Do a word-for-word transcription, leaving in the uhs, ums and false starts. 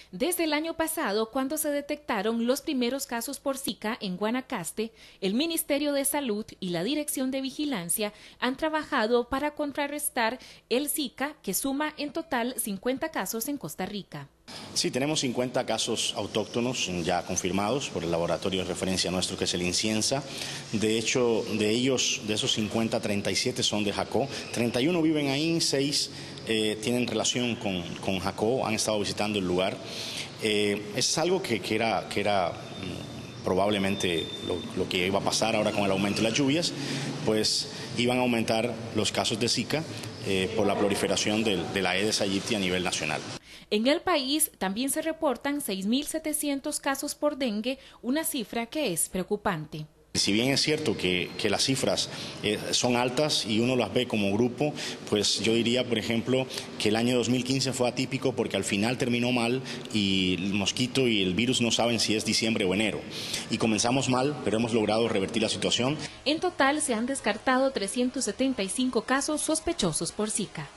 Desde el año pasado, cuando se detectaron los primeros casos por Zika en Guanacaste, el Ministerio de Salud y la Dirección de Vigilancia han trabajado para contrarrestar el Zika, que suma en total cincuenta casos en Costa Rica. Sí, tenemos cincuenta casos autóctonos ya confirmados por el laboratorio de referencia nuestro, que es el INCIENSA. De hecho, de ellos, de esos cincuenta, treinta y siete son de Jacó, treinta y uno viven ahí, seis eh, tienen relación con, con Jacó, han estado visitando el lugar. Eh, es algo que, que era... Que era probablemente lo, lo que iba a pasar ahora con el aumento de las lluvias, pues iban a aumentar los casos de Zika eh, por la proliferación de, de la Aedes aegypti a nivel nacional. En el país también se reportan seis mil setecientos casos por dengue, una cifra que es preocupante. Si bien es cierto que, que las cifras eh, son altas y uno las ve como grupo, pues yo diría, por ejemplo, que el año dos mil quince fue atípico porque al final terminó mal y el mosquito y el virus no saben si es diciembre o enero. Y comenzamos mal, pero hemos logrado revertir la situación. En total se han descartado trescientos setenta y cinco casos sospechosos por Zika.